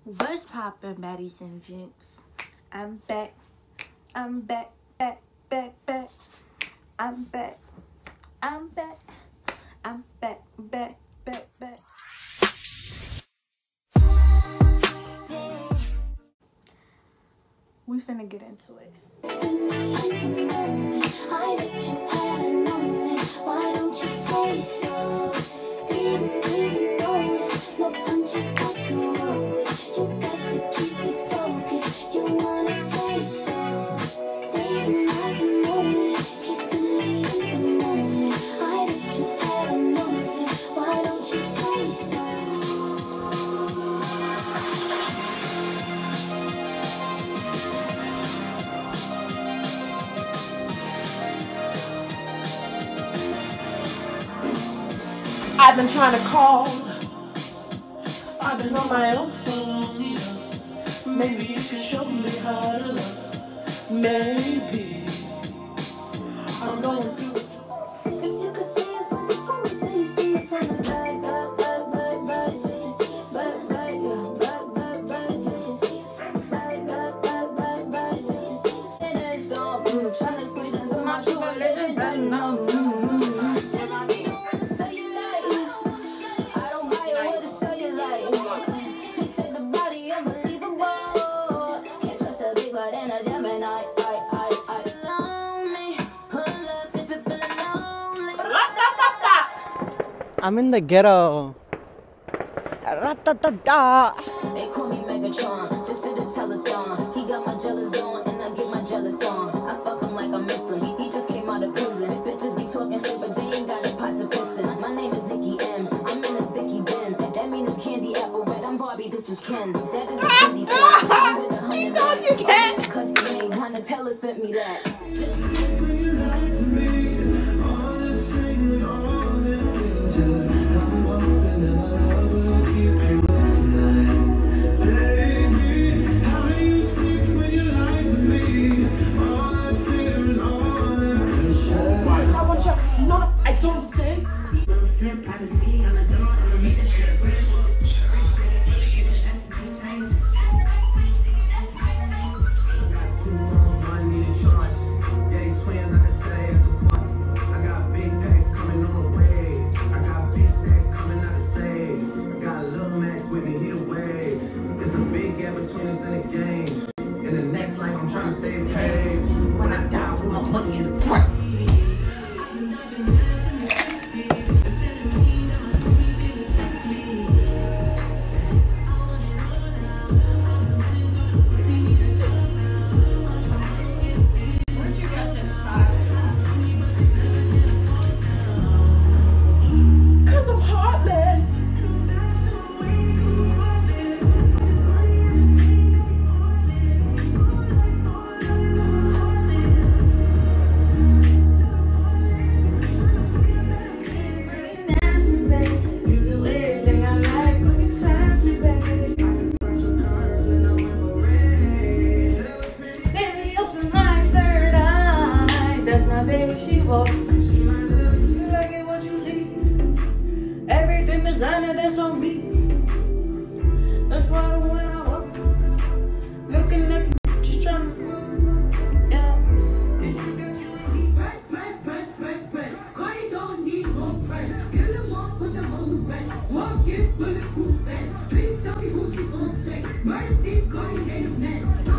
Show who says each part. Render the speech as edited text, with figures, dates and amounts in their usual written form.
Speaker 1: What's poppin', baddies and gents? I'm back. I'm back, back, back, back. I'm back. I'm back. I'm back, back, back, back. We finna get into it.
Speaker 2: I bet you hadn't known it. Why don't you say so? Didn't even notice. No punches got to roll with. You got to keep it focused. You wanna say so? Didn't have to know it. Keep me in the moment. I bet you hadn't known it. Why don't you say so?
Speaker 3: I've been trying to call. I've been on my own for long. Maybe you should show me how to love. Maybe I'm going through it.
Speaker 2: If you could see it from the front till you see it from the back, back till you see it back, yeah, back till you see it from the back, back till you see it. And it's all trying to squeeze into my true religion, but no.
Speaker 4: I'm in the ghetto. Ra-ta-ta-ta.
Speaker 2: They call me Megatron, just did a telethon. He got my jealous on, and I get my jealous on. I fuck him like I miss him. He just came out of prison. Bitches be talking shit, but they ain't got a pot to piss in. My name is Nikki M. I'm in a sticky Benz. That means it's candy apple red. I'm Barbie, this is Ken. That is a candy flip. I'm with 100 racks. Custom made. Donatella sent me that. Mercy, Cardi made a mess.